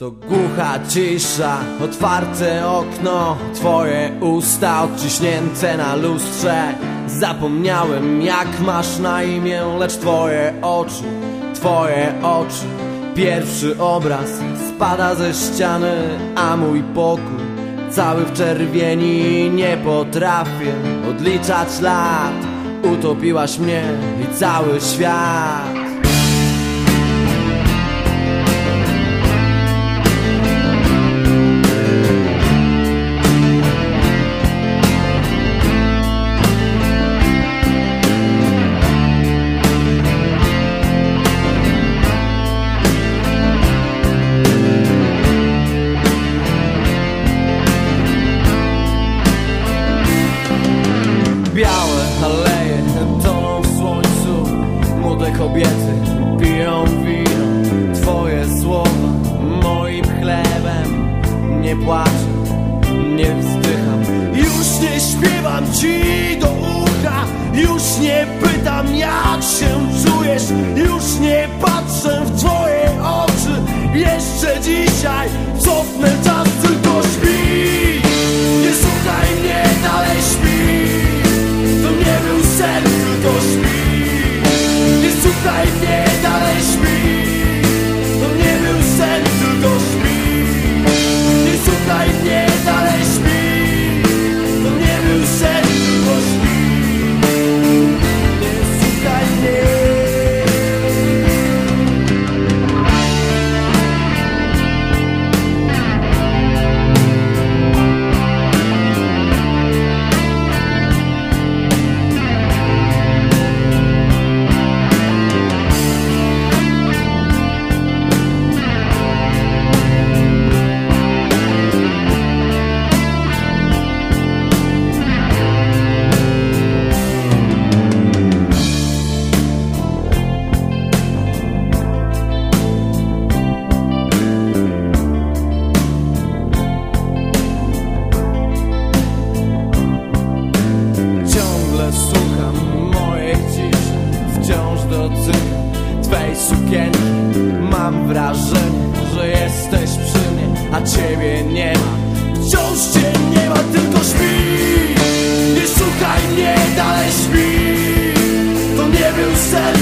To głucha cisza, otwarte okno, twoje usta odciśnięte na lustrze. Zapomniałem jak masz na imię, lecz twoje oczy. Pierwszy obraz spada ze ściany, a mój pokój cały w czerwieni. Nie potrafię odliczać lat, utopiłaś mnie i cały świat. Białe aleje toną w słońcu, młode kobiety piją wino. Twoje słowa moim chlebem. Nie płaczę, nie wzdycham, już nie śpiewam ci do ucha, już nie pytam jak się czujesz, już nie patrzę w twoje oczy. Jeszcze dzisiaj cofnę czas, tylko śpi. Nie słuchaj mnie, dalej śpi. To nie był sen, tylko śpi. Nie słuchaj mnie, dalej śpi. To nie był sen, tylko śpi. Nie słuchaj mnie, dalej śpi. To nie był sen, tylko śpi. Nie słuchaj mnie. Twej sukienki, mam wrażenie, że jesteś przy mnie, a ciebie nie ma. Wciąż cię nie ma, tylko śpi. Nie słuchaj mnie, dalej śpi. To nie był sen.